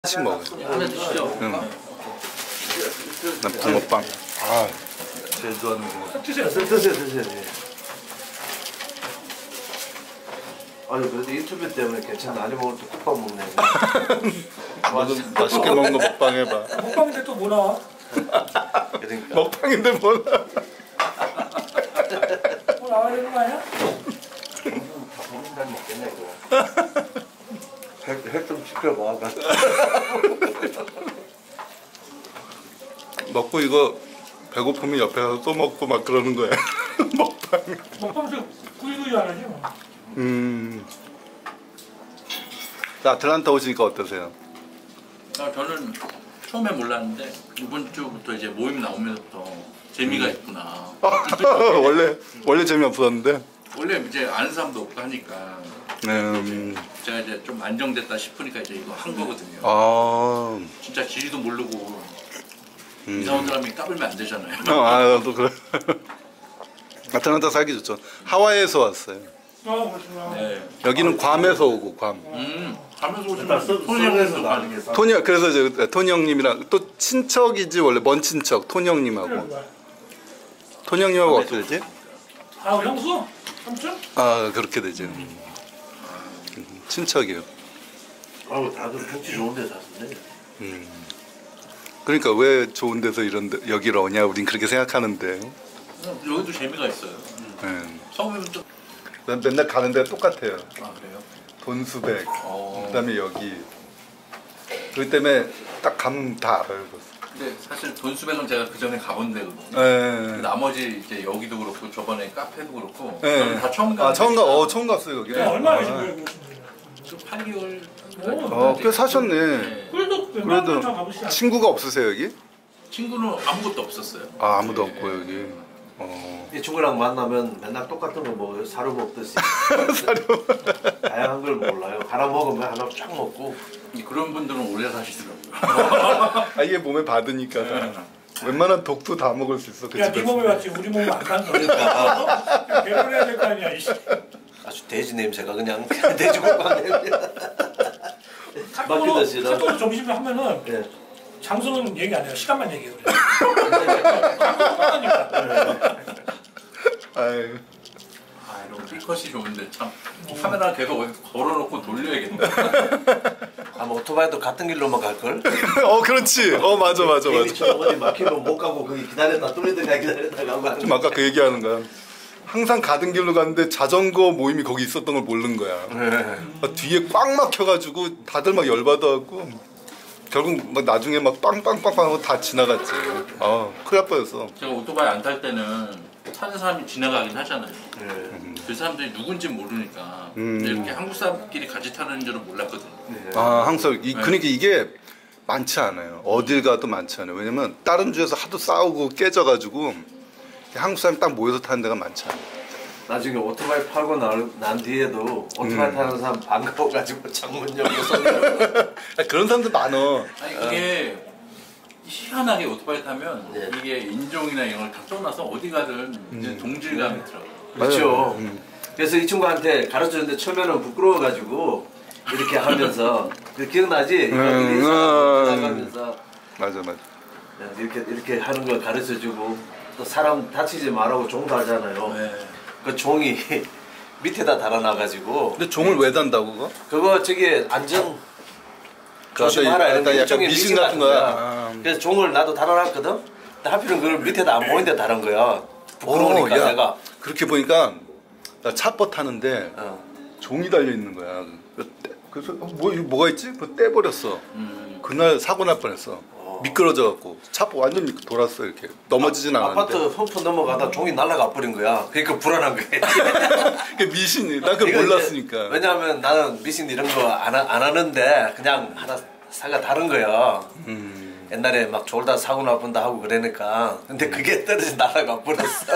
하나씩 먹어요. 하나 드시죠. 응. 난 붕어빵. 아, 제일 좋아하는 붕어빵. 드세요. 드세요. 아니 그래도 유튜브 때문에 괜찮아. 아니 먹을 때 국밥 먹네. 너도 맛있게 먹는 거 먹방 해봐. 먹방인데 또 뭐 나와? 그러니까 먹방인데 뭐 나? 뭐 나와야 되는 거 아니야? 잘 먹겠네 이거. 혈좀 지켜봐. 먹고 이거 배고프면 옆에 가서 또 먹고 막 그러는 거야. 먹방. 먹방에서 구이구이 안 하지 뭐. 자, 아틀란타 오시니까 어떠세요? 저는 처음에 몰랐는데 이번 주부터 이제 모임 나오면서부터 재미가 있구나. 원래 재미없었는데. 원래 이제 아는 사람도 없고 하니까 제가 이제 좀 안정됐다 싶으니까 이제 이거 한 거거든요. 아, 진짜 지리도 모르고 이사 온 사람이 까불면 안 되잖아요. 또 그래. 아틀란타 살기 좋죠. 하와이에서 왔어요. 그렇구나. 네. 여기는 괌에서 오고 괌. 가면서 오시면 손이 형에서 가는 게 토니 그래서 토니 형님이랑 또 친척이지 원래 먼 친척 토니 형님하고. 토니 형님하고 어떻게 되지? 아 형수? 삼촌? 아 그렇게 되죠. 친척이요. 아우 다들 경치 좋은데 샀네. 그러니까 왜 좋은 데서 여기를 오냐 우린 그렇게 생각하는데. 여기도 재미가 있어요. 처음에는 좀 난 맨날 가는 데가 똑같아요. 아 그래요? 돈수백. 그다음에 여기. 그렇기 때문에 딱 가면 다 알아요. 근데 사실 돈수백은 제가 그 전에 가본 데거든요. 네. 나머지 이제 여기도 그렇고 저번에 카페도 그렇고 네. 저는 다 처음 가. 아 처음 갔어요 여기. 얼마나 하신 거예요? 좀 8개월. 꽤 사셨네. 그래도 그래도 웬만하면 다 가보시지 않아요? 친구가 없으세요 여기? 친구는 아무것도 없었어요. 아 아무도 없고 여기. 이 친구랑 만나면 맨날 똑같은 거 먹어요. 사료 먹듯이. 다양한 걸 몰라요. 하나 먹으면 하나 쫙 먹고. 그런 분들은 오래 사시더라고요. 아 이게 몸에 받으니까. 웬만한 독도 다 먹을 수 있어. 그 야, 네 집에서. 몸에 맞지 우리 몸에 안 가는 거니까. 개발해야 될 거 아니야. 이씨. 아주 돼지 냄새가 그냥 돼지국밥 냄새. 맡기듯이. 카톡으로 점심 하면은 예. 장소는 얘기 안 해요. 시간만 얘기해요. 똑같으니까. 아유. 아 이런 삐컷이 좋은데 참 카메라 계속 어디 걸어놓고 돌려야겠네. 아마 오토바이도 같은 길로만 갈 걸. 그렇지. 맞아. 개미처럼 어디 막히면 못 가고 거기 기다렸다 뚫리다가 가고 하는. 좀 아까 그 얘기하는 거야. 항상 가던 길로 갔는데 자전거 모임이 거기 있었던 걸 모르는 거야. 뒤에 꽉 막혀가지고 다들 막 열받아갖고 결국 막 나중에 막 빵빵빵빵 하고 다 지나갔지. 큰일 날 뻔했어. 제가 오토바이 안 탈 때는 타는 사람이 지나가긴 하잖아요. 그 사람들이 누군지 모르니까 이렇게 한국 사람끼리 같이 타는 줄은 몰랐거든요. 항상 그러니까 이게 많지 않아요. 어딜 가도 많지 않아요. 왜냐면 다른 주에서 하도 싸우고 깨져가지고 한국 사람이 딱 모여서 타는 데가 많지 않아요. 나중에 오토바이 팔고 난 뒤에도 오토바이 타는 사람 반가워가지고 창문 열고서 그런 사람들 많어. 아니 그게 희한하게 오토바이 타면 네. 이게 인종이나 이런 걸 다 떠나서 어디 가든 이제 동질감이 있더라고요. 그렇죠. 그래서 이 친구한테 가르쳐줬는데 처음에는 부끄러워가지고 이렇게 하면서 그 기억나지? 나가면서 맞아. 이렇게 하는 걸 가르쳐주고 또 사람 다치지 말라고 종도 하잖아요. 네. 그 종이 밑에다 달아놔가지고. 근데 종을 왜 단다고 그거 저기 안전 조심하라 이런 약간 일종의 미신 같은 거야. 그래서 종을 나도 달아놨거든. 근데 하필은 그걸 밑에다 안 보이는데 달은 거야. 부끄러우니까 야, 내가. 그렇게 보니까 나 차버 타는데 어. 종이 달려 있는 거야. 그래서 뭐가 있지? 그거 떼버렸어. 그날 사고 날 뻔했어. 미끄러져 갖고 차버 완전 돌았어 이렇게. 넘어지진 않았는데. 아파트 펌프 넘어가다 종이 날아가 버린 거야. 그러니까 불안한 거야. 그게 미신이. 난 그걸 몰랐으니까. 왜냐하면 나는 미신 이런 거 안 하는데 그냥 하나 사가 다른 거야. 옛날에 막 졸다 사고 나쁜다 하고 그러니까. 근데 그게 떨어져 날아가 버렸어.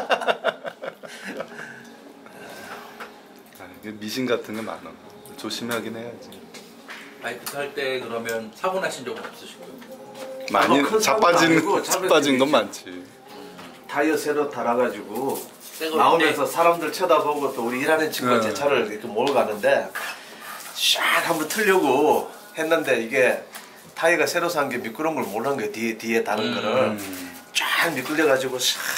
이게 미신 같은 게 많아. 조심하긴 해야지. 바이크 탈 때 그러면 사고 나신 적은 없으시고요? 많이 큰 자빠진 사고는 아니고 건 많지. 타이어 새로 달아가지고 새거 나오면서 사람들 쳐다보고 또 우리 일하는 친구가 네. 제 차를 이렇게 몰고 가는데 샥 한번 틀려고 했는데 이게 타이어가 새로 산 게 미끄러운 걸 모르는 거예요. 뒤에 다른 거를 쫙 미끌려가지고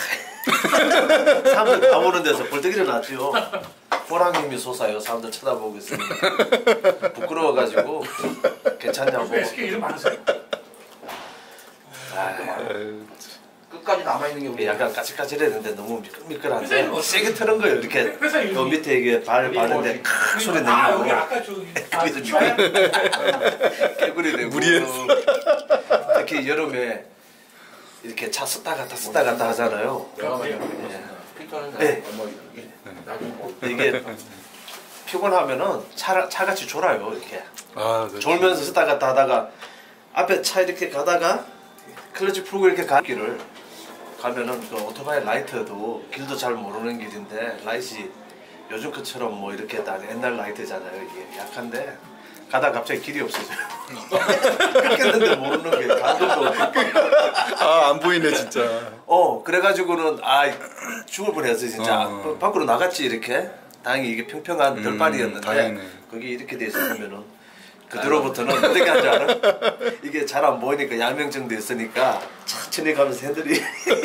사람들 다 보는 데서 벌떡 일어났죠. 호랑 힘이 솟아요. 사람들 쳐다보고 있으니까 부끄러워가지고 괜찮냐고. SK 이름 많으세요? 끝까지 남아 있는 게 약간 까칠까칠했는데 너무 미끌미끌한데 회사님 어떻게- 세게 트는 거예요. 이렇게 회사 이름이- 요 밑에 이게 발 바른데 칵 소리 아 여기 내고 아까 저기 그래서 좋아요. 깨구리 되고 무리했어. 특히 여름에 이렇게 차 쓰다 갔다 하잖아요. 네. 이게 피곤하면은 차같이 졸아요. 이렇게 아, 네. 졸면서 쓰다 갔다 하다가 앞에 차 이렇게 가다가 클러치 풀고 이렇게 길을 가면은 그 오토바이 라이트도 길도 잘 모르는 길인데 라이트이 요즘 것처럼 뭐 이렇게 다 옛날 라이트잖아요. 이게 약한데 가다 갑자기 길이 없어져요. 끊겼는데 모르는 게 감동도 없고. 아, 안 보이네 진짜. 그래가지고는 죽을 뻔했어요 진짜. 밖으로 나갔지 이렇게. 다행히 이게 평평한 들판이었는데 다행이네. 거기 이렇게 돼 있으면은 그뒤로부터는 어떻게 하지 알아? 이게 잘 안 보이니까 양명증도 있으니까 천천히 가면서 애들이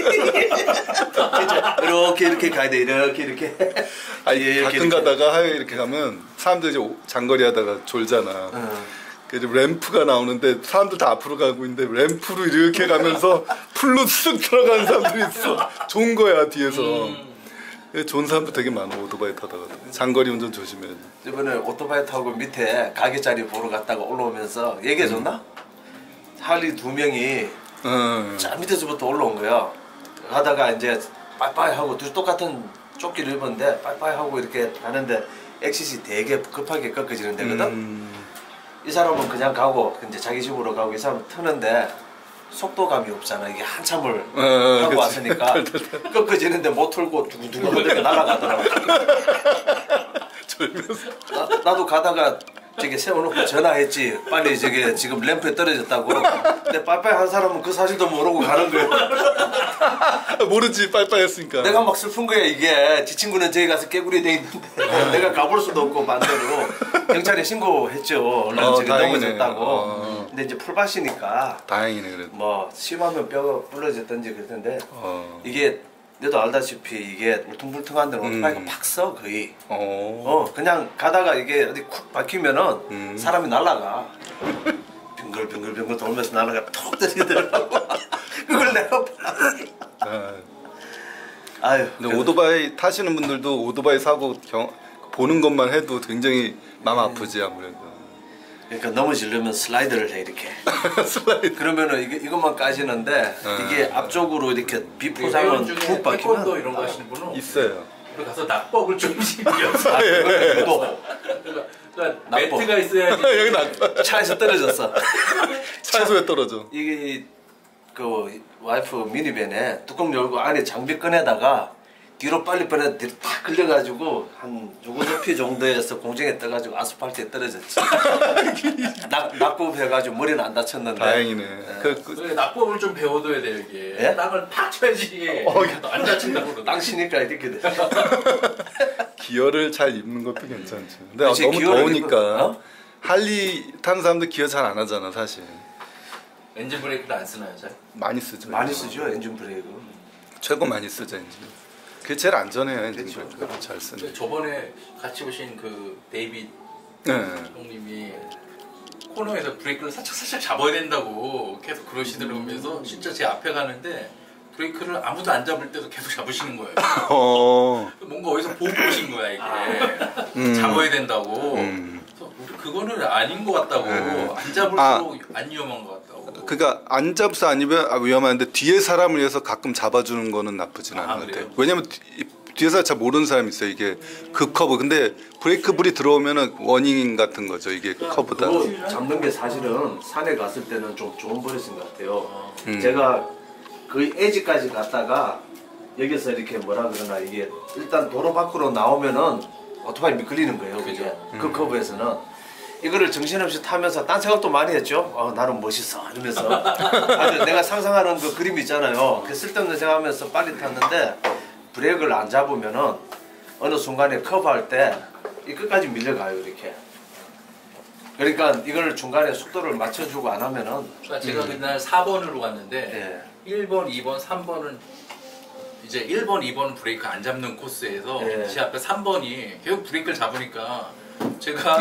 이렇게 가야 돼. 이렇게 아니 가끔 가다가 하여 이렇게 가면 사람들 이제 장거리 하다가 졸잖아. 그래서 램프가 나오는데 사람들 다 앞으로 가고 있는데 램프로 이렇게 가면서 풀로 쓱 들어가는 사람들이 있어. 좋은 거야 뒤에서. 좋은 사람도 되게 많아. 오토바이 타다가 장거리 운전 조심해. 이번에 오토바이 타고 밑에 가게 자리 보러 갔다가 올라오면서 얘기해줬나? 할리 2명이 저 밑에서부터 올라온 거야. 가다가 이제 빠이빠이 하고 둘이 똑같은 조끼를 입었는데 빠이빠이 하고 이렇게 가는데 엑시스 되게 급하게 꺾어지는 데거든. 이 사람은 그냥 가고 이제 자기 집으로 가고 이 사람은 트는데 속도감이 없잖아. 이게 한참을 하고 그치. 왔으니까 꺾어지는데 못 틀고 두구두구 어디가 날아가더라고. 나도 가다가 저기 세워놓고 전화했지. 빨리 저기 지금 램프에 떨어졌다고. 근데 빠이빠이 한 사람은 그 사실도 모르고 가는 거야. 모르지 빠이빠이 했으니까. 내가 막 슬픈 거야 이게. 지 친구는 저기 가서 깨구리 돼 있는데 내가 가볼 수도 없고 반대로 경찰에 신고했죠. 얼른 저기 다행이네. 넘어졌다고. 근데 이제 풀밭이니까 다행이네 그래도. 뭐 심하면 뼈가 부러졌던지 그랬는데 이게 너도 알다시피 이게 울퉁불퉁한 데는 오토바이가 팍 써 거의. 그냥 가다가 이게 어디 쿡 박히면은 사람이 날아가. 빙글빙글 돌면서 날아가 톡 때리더라고. 그걸 내가 봐. 아유. 근데 오토바이 타시는 분들도 오토바이 사고 보는 것만 해도 굉장히 마음 아프지 아무래도. 그러니까 넘어지려면 슬라이드를 해 이렇게. 슬라이드. 그러면은 이것만 까지는데 이게 앞쪽으로 이렇게 비포장은 푹 태권도 박히면 이런 거 하시는 분은 있어요. 그리고 가서 낙법을 좀씩 배워서 또 그러니까 매트가 있어야지. 여기 나 차에서 떨어졌어. 차에서 왜 떨어져? 이게 그 와이프 미니밴에 뚜껑 열고 안에 장비 꺼내다가 뒤로 빨리 딱 끌려가지고 한 요거 높이 정도에서 공중에 떠가지고 아스팔트에 떨어졌지. 낙법 해가지고 머리는 안 다쳤는데. 다행이네. 그래, 낙법을 좀 배워둬야 돼요 이게. 예? 땅을 팍 쳐야지 안 다친다고 그러거든. 땅 치니까 이렇게 돼. 기어를 잘 입는 것도 괜찮지. 근데 그치, 너무 기어를 더우니까 할리 타는 사람들 기어 잘 안 하잖아 사실. 엔진 브레이크를 안 쓰나요 잘? 많이 쓰죠. 많이 쓰죠 엔진 브레이크. 최고 많이 쓰죠 엔진. 그게 제일 안전해요 엔진 브레이크가 잘 쓰는. 저번에 같이 오신 그 데이빗 네. 형님이 코너에서 브레이크를 살짝 잡아야 된다고 계속 그러시더라고요. 진짜 제 앞에 가는데 브레이크를 아무도 안 잡을 때도 계속 잡으시는 거예요. 뭔가 어디서 보고 오신 거야 이게. 잡아야 된다고. 그래서 우리 그거는 아닌 것 같다고. 안 잡을수록 안 위험한 것 같다고. 그러니까 안 잡서 아니면 위험한데 뒤에 사람을 위해서 가끔 잡아주는 거는 나쁘진 않은 것 같아요. 왜냐면 뒤에서 잘 모르는 사람이 있어요. 이게 그 커브. 근데 브레이크 불이 들어오면은 워닝 같은 거죠. 이게 커브다. 그거 잡는 게 사실은 산에 갔을 때는 좀 좋은 버릇인 것 같아요. 제가 거의 에지까지 갔다가 여기서 이렇게 뭐라 그러나 이게 일단 도로 밖으로 나오면은 오토바이 미끌리는 거예요. 그게 그 커브에서는. 이거를 정신없이 타면서 딴 생각도 많이 했죠. 나는 멋있어 이러면서 아주 내가 상상하는 그 그림 있잖아요. 그 쓸데없는 생각하면서 빨리 탔는데 브레이크를 안 잡으면은 어느 순간에 커브할 때 이 끝까지 밀려가요 이렇게. 그러니까 이걸 중간에 속도를 맞춰주고 안 하면은 그러니까 제가 그날 4번으로 갔는데 1번, 2번, 3번은 이제 1번, 2번 브레이크 안 잡는 코스에서 제 앞에 3번이 계속 브레이크를 잡으니까 제가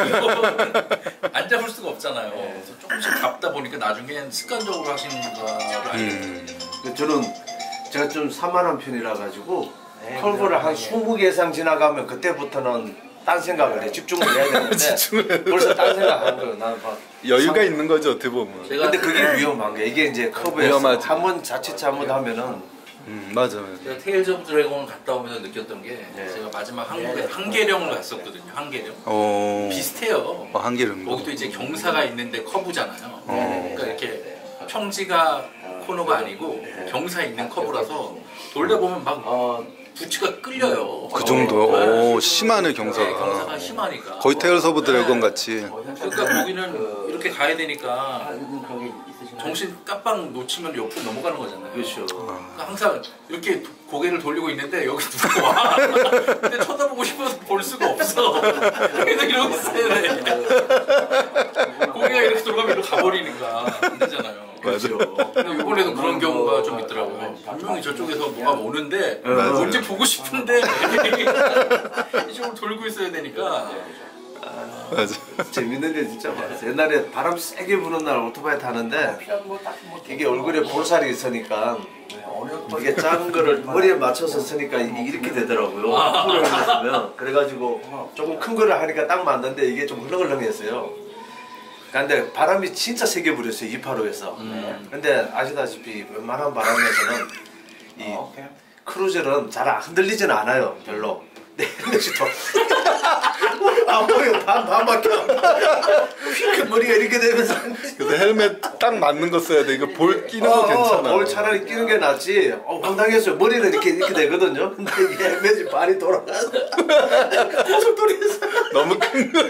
안 잡을 수가 없잖아요. 그래서 조금씩 잡다 보니까 나중엔 습관적으로 하시는 거가 아니거든요. 저는 제가 좀 산만한 편이라 가지고 컬브를 한 20개 이상 지나가면 그때부터는 딴 생각을 해. 집중을 해야 되는데 벌써 딴 생각하는 거예요. 나는 막 여유가 있는 거죠 어떻게 보면. 근데 그게 위험한 게 이게 이제 커브에서 한번 자칫 잘못하면은 맞아. 제가 테일즈 오브 드래곤을 갔다 오면서 느꼈던 게 제가 마지막 한국에 한계령을 갔었거든요. 한계령. 비슷해요. 한계령. 거기도 이제 경사가 있는데 커브잖아요. 그러니까 이렇게 평지가 코너가 아니고 경사 있는 커브라서 돌다 보면 막 부치가 끌려요. 그 정도. 심하네 경사가. 네, 경사가 심하니까. 거의 테일즈 오브 드래곤 같이. 그러니까 거기는 이렇게 가야 되니까 정신 깜빡 놓치면 옆으로 넘어가는 거잖아요. 그렇죠. 그러니까 항상 이렇게 고개를 돌리고 있는데 여기 누가 와. 근데 쳐다보고 싶어서 볼 수가 없어. 계속 이러고 있어야 돼. 고개가 이렇게 돌아가면 이렇게 가버리니까 안 되잖아요. 그렇죠. 근데 이번에도 그런 경우가 좀 있더라고요. 분명히 저쪽에서 뭐가 오는데 언제 보고 싶은데 이쪽으로 돌고 있어야 되니까. 맞아. 재밌는 게 진짜 많았어요. 옛날에 바람 세게 부는 날 오토바이 타는데 이게 얼굴에 볼살이 있으니까 이게 작은 거를 머리에 맞춰서 쓰니까 이게 이렇게 되더라고요. 풀을 그래가지고 조금 큰 거를 하니까 딱 맞는데 이게 좀 흘렁흘렁했어요. 근데 바람이 진짜 세게 불었어요. 285에서. 근데 아시다시피 웬만한 바람에서는 이 크루저는 잘 흔들리지는 않아요. 별로. 네, 헬멧이 안 보여. 반 막혀. 휙 머리가 이렇게 되면서. 그래서 헬멧 딱 맞는 거 써야 돼. 이거 볼 끼는 거 괜찮아. 볼 차라리 끼는 게 낫지. 황당했어요. 머리는 이렇게 되거든요. 근데 이게 헬멧이 발이 돌아가서 고속도로에서 너무 큰 거.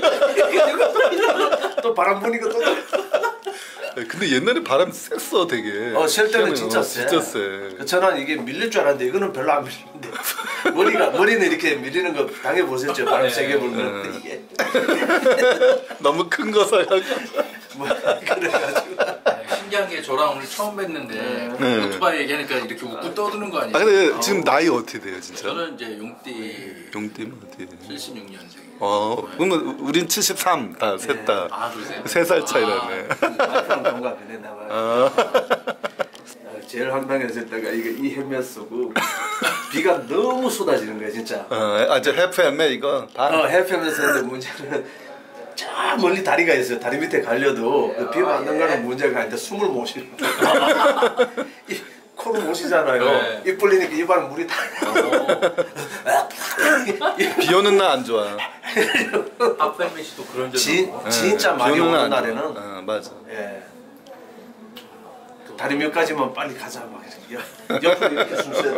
또 바람 부니까 또. 근데 옛날에 바람 셌어 되게. 셀 때는 진짜 세. 진짜 세. 저는 이게 밀릴 줄 알았는데 이거는 별로 안 밀리는데 머리는 이렇게 밀리는 거 당해보셨죠? 바람 세게 불면 이게 너무 큰 거 사가지고. 그래가지고 신기한 게 저랑 오늘 처음 뵀는데 오토바이 얘기하니까 이렇게 웃고 떠드는 거 아니에요? 근데 지금 나이 어떻게 돼요 진짜? 저는 이제 용띠 용띠면 어떻게 돼요? 76년생. 그러면 우린 73 다 셋 다. 그러세요? 3살 차이라네. 와이프랑 동갑이네 나봐요. 제일 황당했을 때가 이 헬멧 쓰고 비가 너무 쏟아지는 거야 진짜. 저 해프 헬멧 이거 해프 헬멧 쓰는데 문제는 저 멀리 다리가 있어요. 다리 밑에 갈려도 비 맞는 거는 문제가 아닌데 숨을 못 쉬는 코를 못 쉬잖아요. 입 벌리니까 입안에 물이 다. 비 오는 날 안 좋아. 박ፈል미 씨도 그런 적 진짜 많이 오는 날에는 맞아. 다리 몇 가지만 빨리 가자 막 옆으로 이렇게 숨쉬어야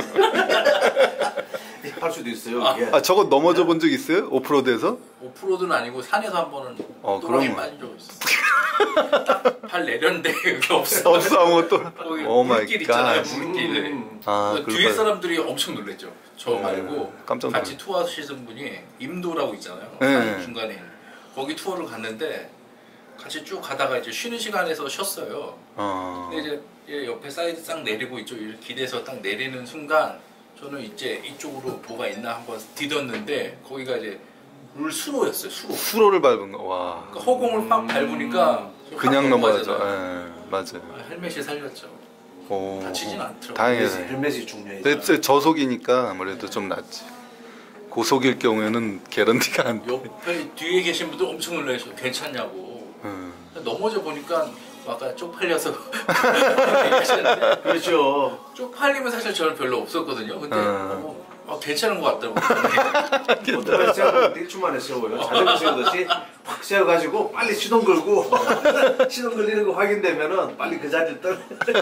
할 수도 있어요. 저거 넘어져 본 적 있어요? 오프로드에서? 오프로드는 아니고 산에서 한 번은 그럼 빠진 적 있어. 팔 내렸는데 여기 없어. 없어 아무것도. 오 마이 갓. 물길. 뒤에 그럴까요? 사람들이 엄청 놀랬죠. 저 말고 깜짝 같이 투어하시던 분이 임도라고 있잖아요. 중간에 거기 투어를 갔는데 같이 쭉 가다가 이제 쉬는 시간에서 쉬었어요. 근데 이제 옆에 사이드 싹 내리고 이쪽 이렇게 기대서 딱 내리는 순간 저는 이제 이쪽으로 뭐가 있나 한번 디뎠는데 거기가 이제 물 수로였어요. 수로를 밟은 거. 와. 그러니까 허공을 팍 밟으니까 그냥 넘어가죠. 맞아요. 헬멧이 살렸죠. 다치진 않더라고요. 다행이네. 헬멧이 중요해요. 근데 저속이니까 아무래도 좀 낫지. 고속일 경우에는 개런티가 안 돼. 옆에 뒤에 계신 분들 엄청 놀라셔. 괜찮냐고. 넘어져 보니까 아까 쪽팔려서 얘기하셨는데 그렇죠. 쪽팔리면 사실 저는 별로 없었거든요. 근데 괜찮은 것 같더라고요. 오토바이 세우고 일주 만에 세워요. 자전거 세우듯이 확 세워가지고 빨리 시동 걸고 시동 걸리는 거 확인되면은 빨리 그 자리를 떠.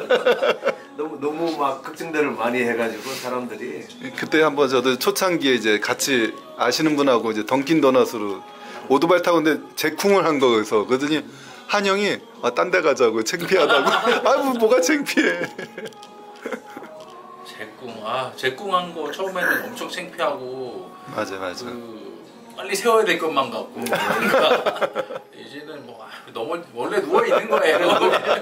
너무 막 걱정들을 많이 해가지고 사람들이. 그때 한번 저도 초창기에 이제 같이 아시는 분하고 이제 던킨 도넛으로 오토바이 타고 근데 제쿵을 한 거여서 그러더니 한 형이 딴 데 가자고 창피하다고. 뭐가 창피해. 제꿍한 거 처음에는 엄청 창피하고 맞아. 빨리 세워야 될 것만 같고 그러니까 이제는 때는 뭐 원래 누워 있는 거예요.